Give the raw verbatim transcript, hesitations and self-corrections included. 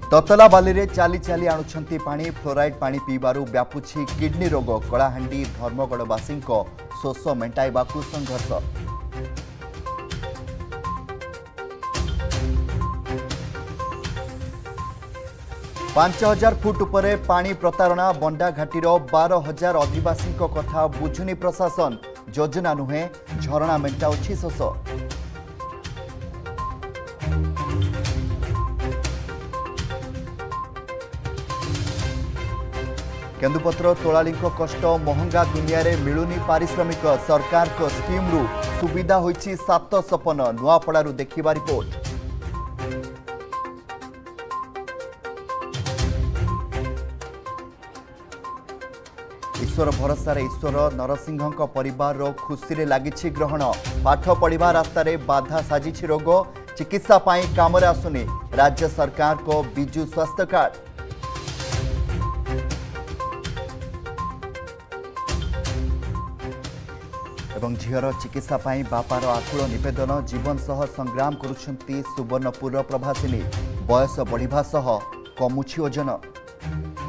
ततला बाली रे चाली चाली आणुछंती पानी फ्लोराइड पानी पीबारु व्यापुछि किडनी रोग। कलाहांडी धर्मगढ़वासी शोष मेंटाइबाकु संघर्ष। पांच हजार फुट उपरे पानी प्रतारणा बंडा घाटीर बारह हजार आदिवासी कथा बुझुनी प्रशासन। योजना नुहे झरणा मेंटाउछि शोष। केन्दुपत्र तोलाली कष्ट महंगा दुनिया रे मिलुनी पारिश्रमिक। सरकार को स्कीम रु सुविधा होइछि सात सपन। नुआपड़ारू देखिबा रिपोर्ट। ईश्वर भरोसा ईश्वर नरसिंह परिवार खुशी रे लागिछि ग्रहण। पाठ पढ़िबा रास्ता रे बाधा साजिछि रोग। चिकित्सा पाई काम रे आसुनी राज्य सरकार को बिजु स्वास्थ्य कार्ड। एवं झीर चिकित्सा पाई बापार आकुल निवेदन। जीवन सह संग्राम करुछंती सुवर्णपुर प्रभासिनी। बयस बढ़िबा सह कमुछि ओजन।